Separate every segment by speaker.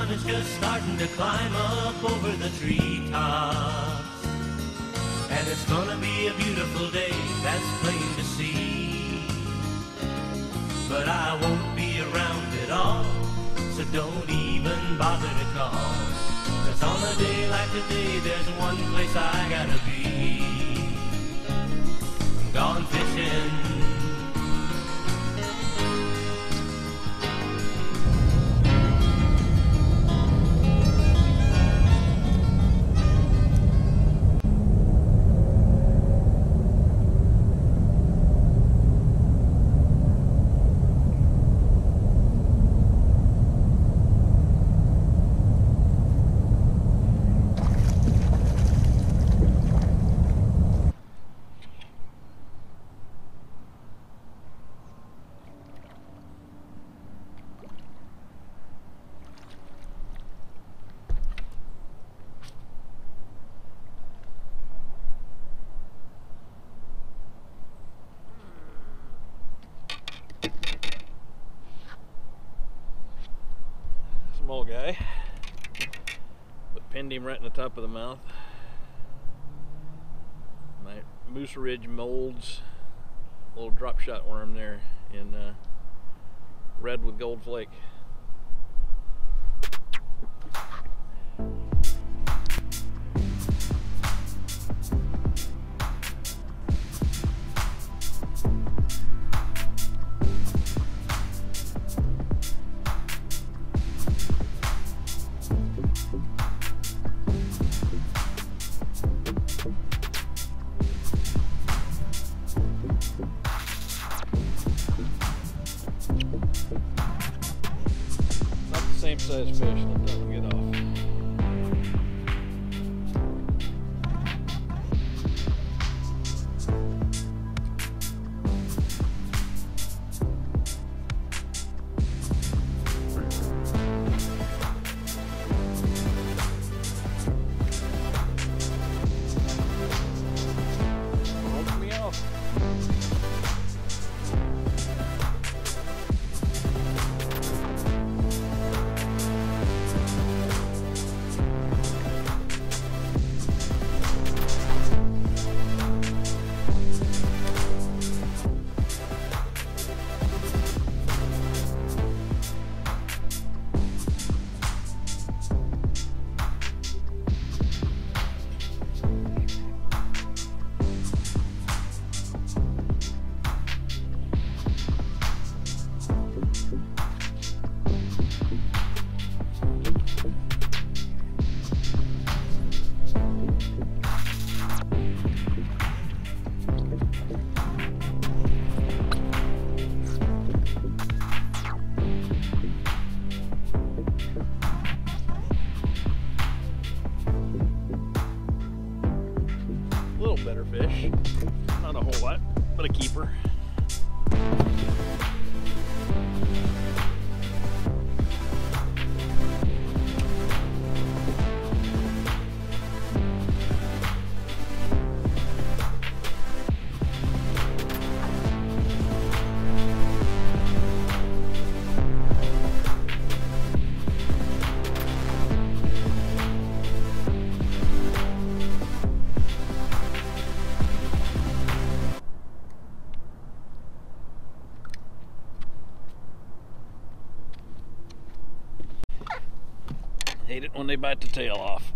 Speaker 1: sun is just starting to climb up over the treetops. And it's gonna be a beautiful day, that's plain to see. But I won't be around at all, so don't even bother to call. 'Cause on a day like today, there's one place I gotta be. I'm gone fishing.
Speaker 2: Small guy, but pinned him right in the top of the mouth. My Moose Ridge Molds little drop shot worm there in red with gold flake. Same size fish, let that one get off. Hold me off. Little better fish, not a whole lot, but a keeper. Hate it when they bite the tail off.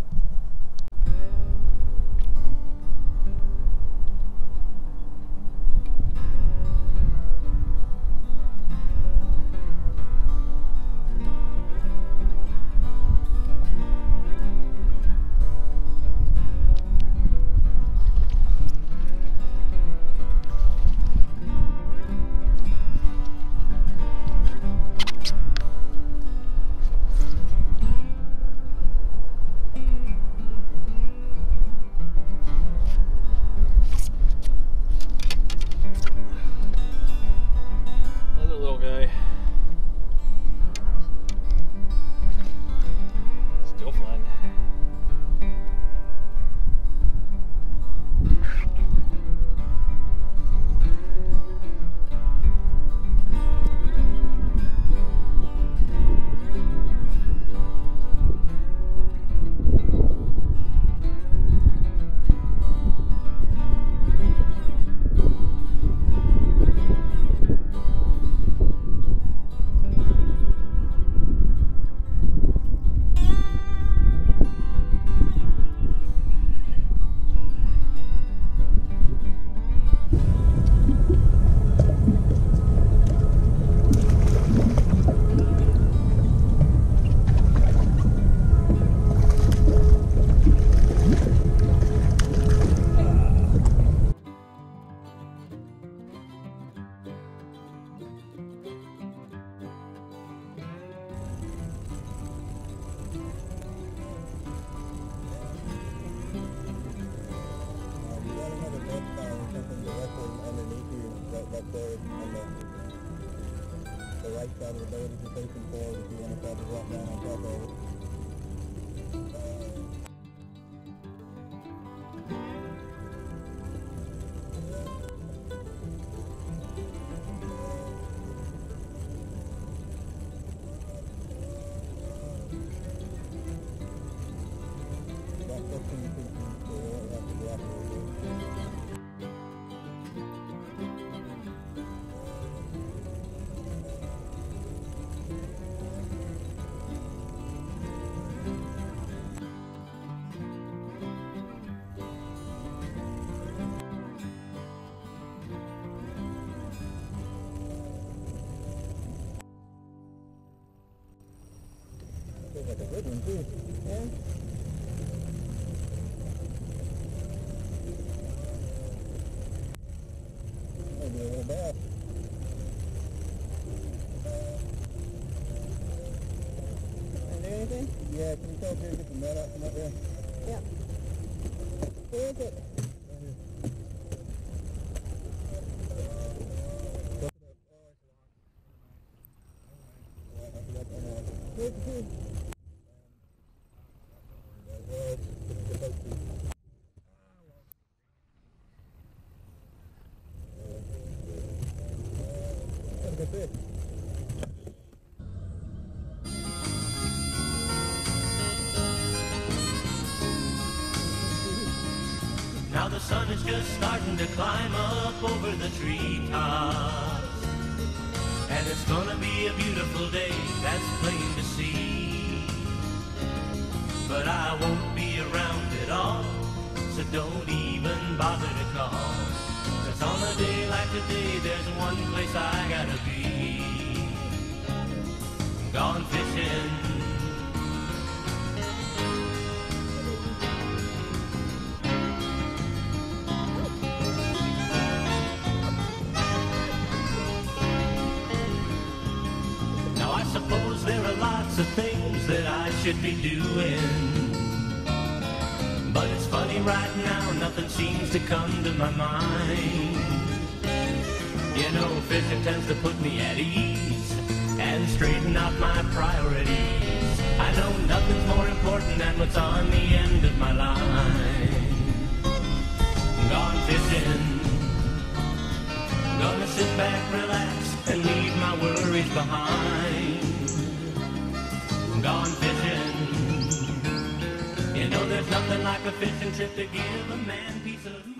Speaker 3: there on the right side of the boat as you're facing forward if you want to try to drop down on top of it. Feels like a good one too. Yeah. Maybe a little bass. Can do anything? Yeah, can you tell if you get the net out from up there? Yeah. Where is it? Good.
Speaker 1: Now the sun is just starting to climb up over the treetops, and it's gonna be a beautiful day, that's plain to see. But I won't be around at all, so don't even bother to call. 'Cause on a day like today, there's one place I gotta be. Gone fishing. Now I suppose there are lots of things that I should be doing, but it's funny right now, nothing seems to come to my mind. You know, fishing tends to put me at ease and straighten out my priorities. I know nothing's more important than what's on the end of my line. Gone fishing, gonna sit back, relax, and leave my worries behind. Gone fishing, you know there's nothing like a fishing trip to give a man peace of mind.